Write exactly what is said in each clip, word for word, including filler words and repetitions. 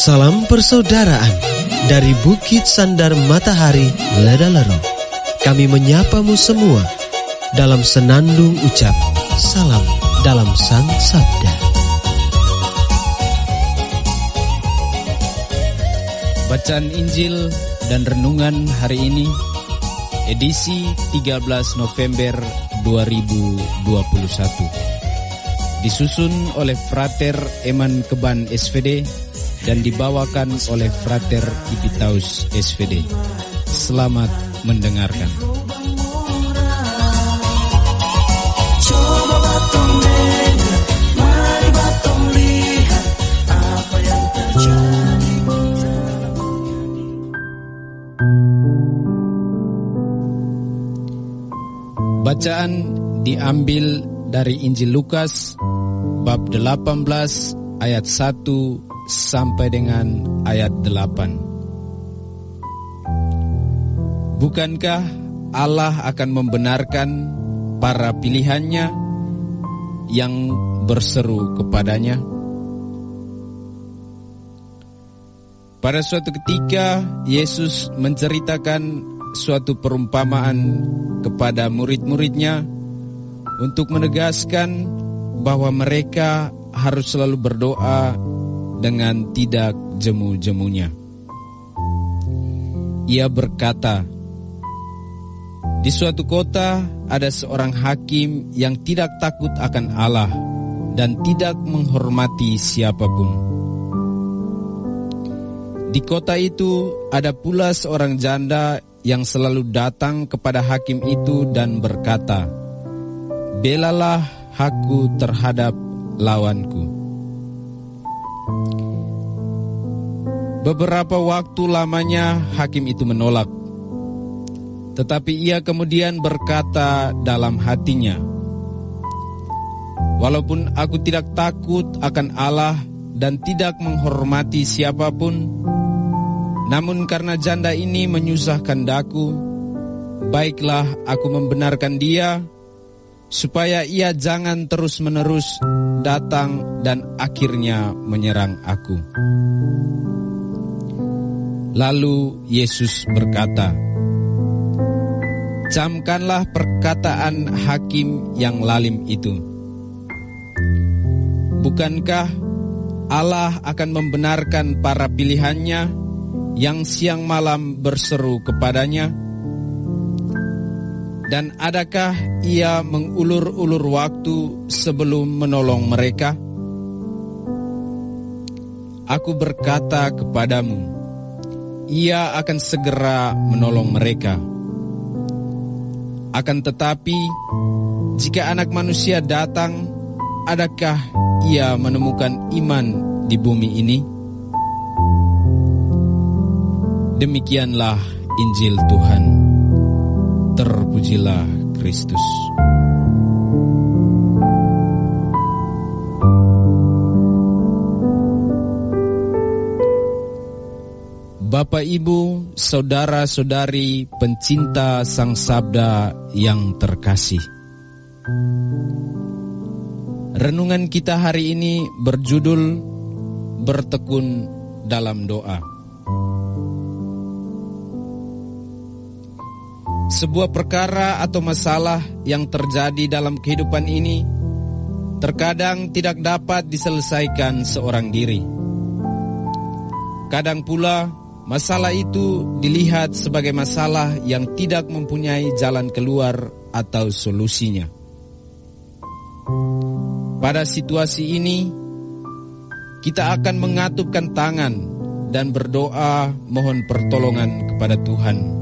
Salam persaudaraan dari Bukit Sandar Matahari Ledalero. Kami menyapamu semua dalam senandung ucap salam dalam Sang Sabda. Bacaan Injil dan renungan hari ini, edisi tiga belas November dua ribu dua puluh satu. Disusun oleh Frater Eman Keban S V D dan dibawakan oleh Frater Ipitaus S V D. Selamat mendengarkan. Coba batong dengar, mari batong lihat apa yang terjadi. Bacaan diambil dari Injil Lukas bab delapan belas ayat satu sampai dengan ayat delapan. Bukankah Allah akan membenarkan para pilihannya yang berseru kepadanya? Pada suatu ketika Yesus menceritakan suatu perumpamaan kepada murid-muridnya untuk menegaskan bahwa mereka harus selalu berdoa dengan tidak jemu-jemunya. Ia berkata, di suatu kota ada seorang hakim yang tidak takut akan Allah dan tidak menghormati siapapun. Di kota itu ada pula seorang janda yang selalu datang kepada hakim itu dan berkata, belalah aku terhadap lawanku. Beberapa waktu lamanya hakim itu menolak. Tetapi ia kemudian berkata dalam hatinya, walaupun aku tidak takut akan Allah dan tidak menghormati siapapun, namun karena janda ini menyusahkan daku, baiklah aku membenarkan dia, supaya ia jangan terus-menerus datang dan akhirnya menyerang aku. Lalu Yesus berkata, camkanlah perkataan hakim yang lalim itu. Bukankah Allah akan membenarkan para pilihannya yang siang malam berseru kepadanya? Dan adakah ia mengulur-ulur waktu sebelum menolong mereka? Aku berkata kepadamu, ia akan segera menolong mereka. Akan tetapi, jika Anak Manusia datang, adakah ia menemukan iman di bumi ini? Demikianlah Injil Tuhan. Terpujilah Kristus. Bapak, Ibu, saudara-saudari pencinta Sang Sabda yang terkasih. Renungan kita hari ini berjudul Bertekun dalam Doa. Sebuah perkara atau masalah yang terjadi dalam kehidupan ini terkadang tidak dapat diselesaikan seorang diri. Kadang pula masalah itu dilihat sebagai masalah yang tidak mempunyai jalan keluar atau solusinya. Pada situasi ini, kita akan mengatupkan tangan dan berdoa mohon pertolongan kepada Tuhan.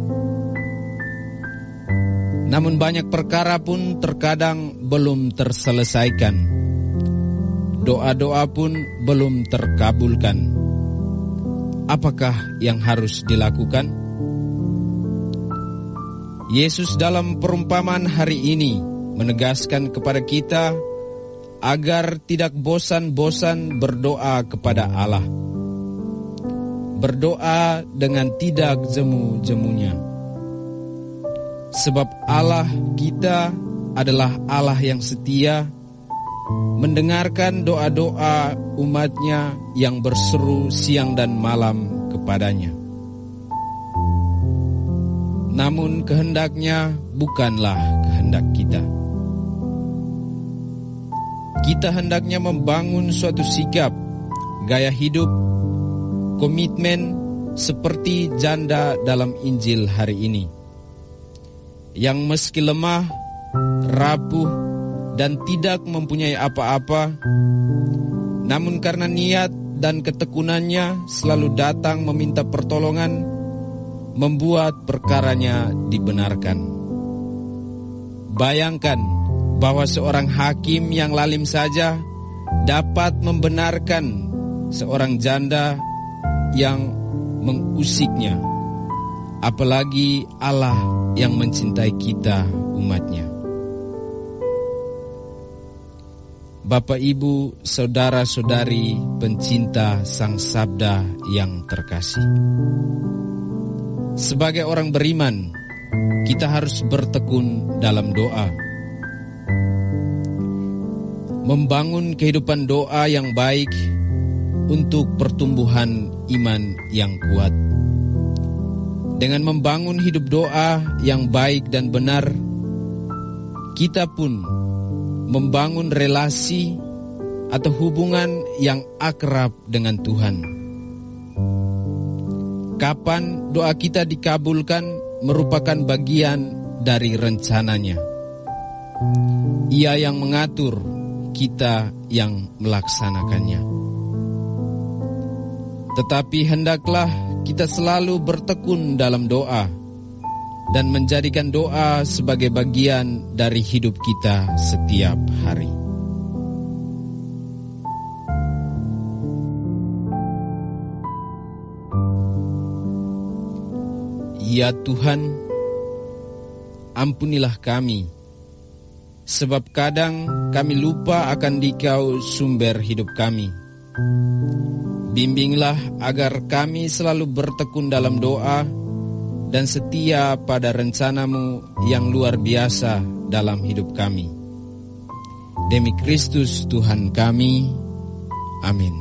Namun banyak perkara pun terkadang belum terselesaikan. Doa-doa pun belum terkabulkan. Apakah yang harus dilakukan? Yesus dalam perumpamaan hari ini menegaskan kepada kita agar tidak bosan-bosan berdoa kepada Allah. Berdoa dengan tidak jemu-jemunya. Sebab Allah kita adalah Allah yang setia mendengarkan doa-doa umatnya yang berseru siang dan malam kepadanya. Namun kehendaknya bukanlah kehendak kita. Kita hendaknya membangun suatu sikap, gaya hidup, komitmen seperti janda dalam Injil hari ini, yang meski lemah, rapuh, dan tidak mempunyai apa-apa, namun karena niat dan ketekunannya selalu datang meminta pertolongan, membuat perkaranya dibenarkan. Bayangkan bahwa seorang hakim yang lalim saja dapat membenarkan seorang janda yang mengusiknya, apalagi Allah yang mencintai kita umatnya. Bapak, Ibu, saudara-saudari pencinta Sang Sabda yang terkasih, sebagai orang beriman, kita harus bertekun dalam doa, membangun kehidupan doa yang baik untuk pertumbuhan iman yang kuat. Dengan membangun hidup doa yang baik dan benar, kita pun membangun relasi atau hubungan yang akrab dengan Tuhan. Kapan doa kita dikabulkan merupakan bagian dari rencananya. Ia yang mengatur, kita yang melaksanakannya. Tetapi hendaklah kita selalu bertekun dalam doa dan menjadikan doa sebagai bagian dari hidup kita setiap hari. Ya Tuhan, ampunilah kami, sebab kadang kami lupa akan Dikau sumber hidup kami. Bimbinglah agar kami selalu bertekun dalam doa dan setia pada rencana-Mu yang luar biasa dalam hidup kami. Demi Kristus Tuhan kami, amin.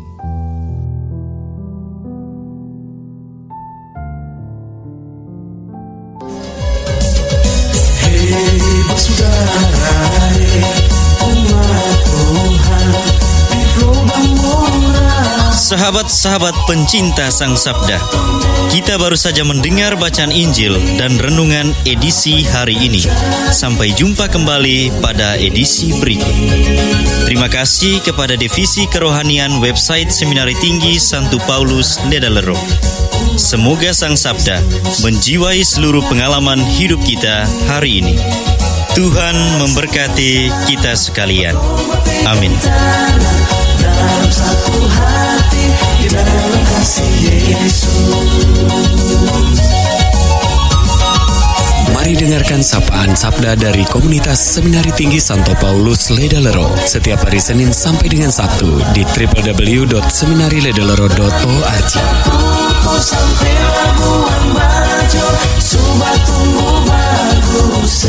Hei bersaudara, umat Tuhan di rumah murah. Sahabat-sahabat pencinta Sang Sabda, kita baru saja mendengar bacaan Injil dan renungan edisi hari ini. Sampai jumpa kembali pada edisi berikut. Terima kasih kepada Divisi Kerohanian website Seminari Tinggi Santo Paulus Ledalero. Semoga Sang Sabda menjiwai seluruh pengalaman hidup kita hari ini. Tuhan memberkati kita sekalian. Amin. Dalam satu hati, di dalam kasih Yesus. Mari dengarkan sapaan sabda dari komunitas Seminari Tinggi Santo Paulus Ledalero setiap hari Senin sampai dengan Sabtu di w w w dot seminari ledalero dot org. Sampai labuan bajo, sumba tumbuh bagus.